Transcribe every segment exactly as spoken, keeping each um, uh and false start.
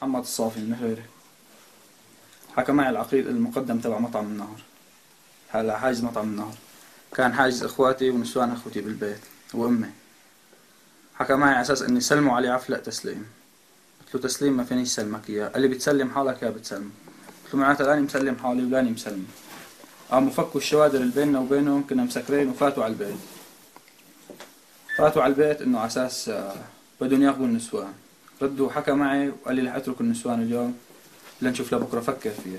محمد الصافي النهيري. حكى معي العقيد المقدم تبع مطعم النهر، هلا حاجز مطعم النهر، كان حاجز اخواتي ونسوان اخوتي بالبيت وامي. حكى معي على اساس اني سلموا علي عفلق تسليم. قلت له تسليم ما فينيش سلمك اياه، قال لي بتسلم حالك يا بتسلم. قلت له معناتها لاني مسلم حالي ولاني مسلم. قاموا فكوا الشوادر اللي بيننا وبينهم، كنا مسكرين وفاتوا على البيت. فاتوا على البيت انه على اساس بدهم ياخذوا النسوان. ردوا حكى معي وقال لي رح اترك النسوان اليوم لنشوف لبكره، فكر فيها.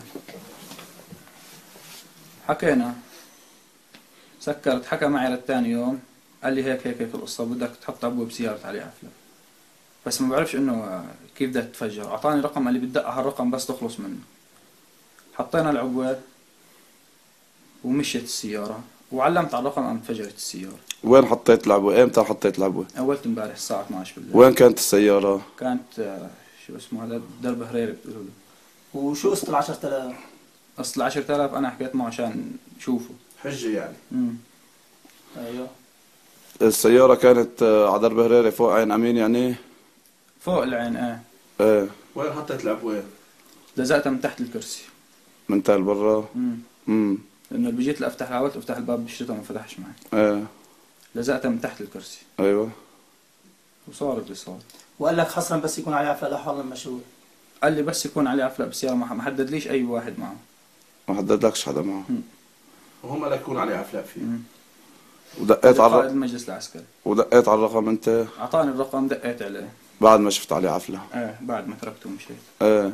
حكينا سكرت، حكى معي للثاني يوم قال لي هيك هيك هيك القصه، بدك تحط عبوه بسياره علي عفله، بس ما بعرفش انه كيف بدها تتفجر. اعطاني رقم قال لي بتدق هالرقم بس تخلص منه. حطينا العبوه ومشيت السياره وعلمت على الرقم، قام انفجرت السياره. وين حطيت العبوه؟ امتى حطيت العبوه؟ اولت امبارح الساعه اثنعش بالليل. وين كانت السياره؟ كانت شو اسمه هذا درب هريري بتقولوا له. وشو قصة العشرة آلاف؟ اصل عشرة آلاف انا حكيت معه عشان شوفه حجه يعني. امم ايوه. السياره كانت على درب هريري فوق عين امين يعني؟ فوق العين ايه. ايه. وين حطيت العبوه؟ لزقتها من تحت الكرسي. من تحت برا؟ امم امم لانه بجيت لافتح، حاولت افتح الباب بالشتاء ما فتحش معي. ايه. لزقتها من تحت الكرسي. ايوه. وصار اللي صار. وقال لك حصرا بس يكون عليه عفلة لا حول المشروع. قال لي بس يكون عليه عفلق بالسياره، ما حدد ليش اي واحد معه. ما حددلكش حدا معه. وهم لا يكون عليه عفلق فيه. امم ودقيت على قائد المجلس العسكري. ودقيت على الرقم انت؟ اعطاني الرقم دقيت عليه. بعد ما شفت عليه عفله؟ ايه بعد ما تركته ومشيت. ايه.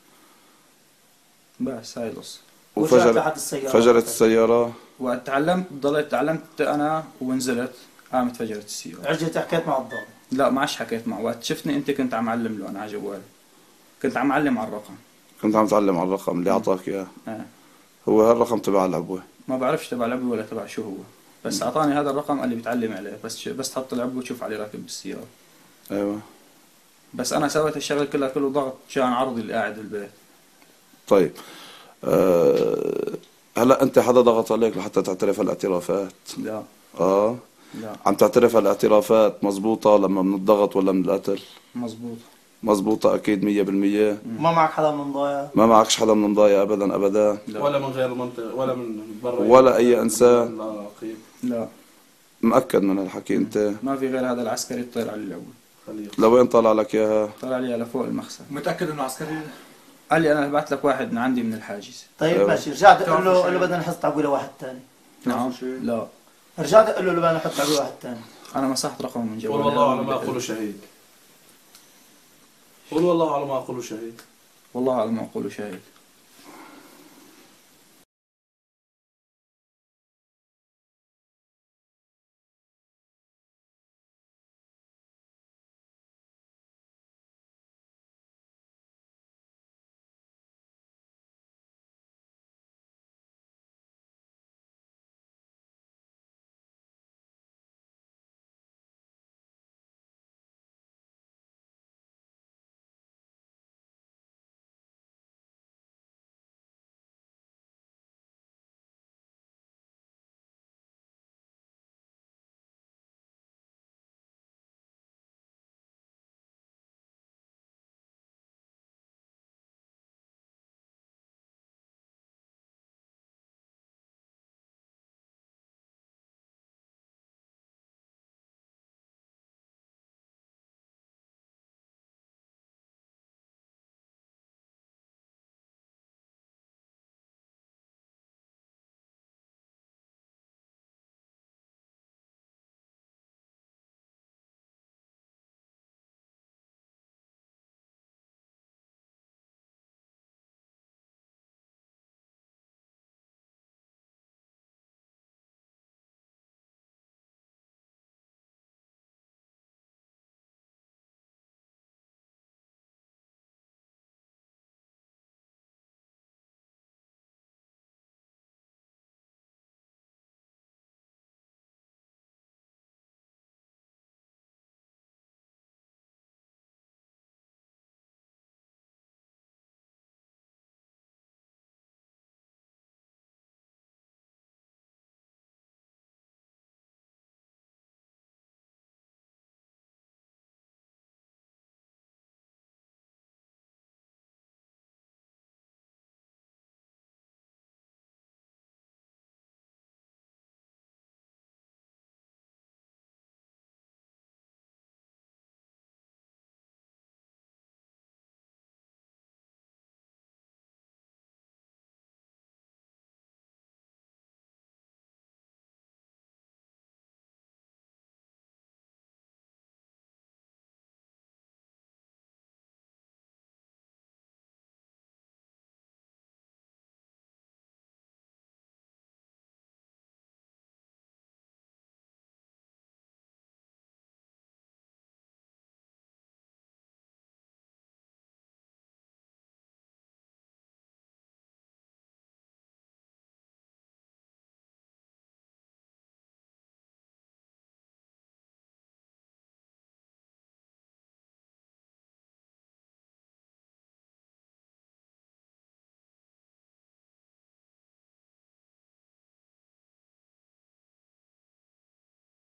بس هاي القصه. وفجر تحت السيارة فجرت السياره. وقت تعلمت ضليت تعلمت انا ونزلت قامت فجرت السياره. رجعت حكيت مع الضابط؟ لا ما عادش حكيت معه، وقت شفتني انت كنت عم علم له انا على جوالي، كنت عم علم على الرقم. كنت عم تعلم على الرقم اللي اعطاك اياه؟ ايه. هو هالرقم تبع العبوه؟ ما بعرفش تبع العبوه ولا تبع شو هو، بس اعطاني هذا الرقم قال لي بتعلم عليه، بس بس تحط العبوه وتشوف عليه راكب بالسياره. ايوه. بس انا سويت الشغله كلها كله ضغط عشان عرضي اللي قاعد بالبيت. طيب أه هلا انت حدا ضغط عليك لحتى تعترف هالاعترافات؟ لا. اه. لا. عم تعترف هالاعترافات مزبوطة لما من الضغط ولا من القتل؟ مزبوط. مزبوطة اكيد مية بالمية. ما معك حدا من ضايع؟ ما معكش حدا من ضايع ابدا ابدا؟ لا. ولا من غير المنطقة ولا من برا ولا اي انسان؟ لا قيم. لا. مأكد من الحكي انت؟ ما في غير هذا العسكري يطير على العبوه. لوين طلع لك اياها؟ طلع لي على فوق المخزن. متأكد انه عسكري؟ قال لي انا بعت لك واحد من عندي من الحاجز. طيب أيوة. ماشي، رجعت قل له قل له بدنا نحط عبوه لواحد ثاني. نعم. لا. رجعت قل له بدنا نحط عبوه لواحد ثاني. انا مسحت رقمه من جوالي. قل والله على ما اقوله شهيد. قل والله على ما اقوله شهيد. والله على ما اقوله شهيد.